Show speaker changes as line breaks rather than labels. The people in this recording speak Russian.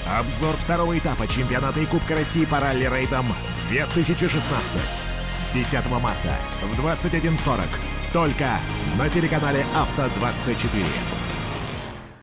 Обзор второго этапа чемпионата и Кубка России по ралли-рейдам 2016. 10 марта в 21:40. Только на телеканале Авто 24.